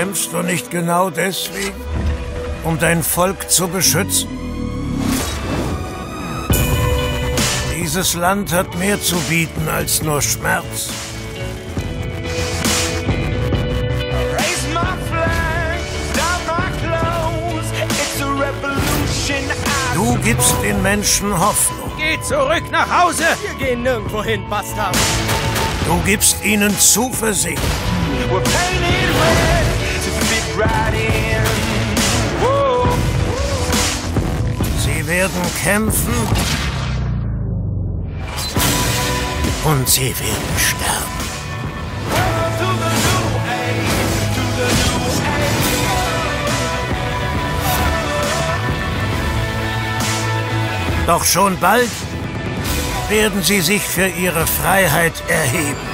Kämpfst du nicht genau deswegen, um dein Volk zu beschützen? Dieses Land hat mehr zu bieten als nur Schmerz. Du gibst den Menschen Hoffnung. Geh zurück nach Hause! Wir gehen nirgendwo hin, Bastard! Du gibst ihnen Zuversicht. Sie werden kämpfen und sie werden sterben. Doch schon bald werden sie sich für ihre Freiheit erheben.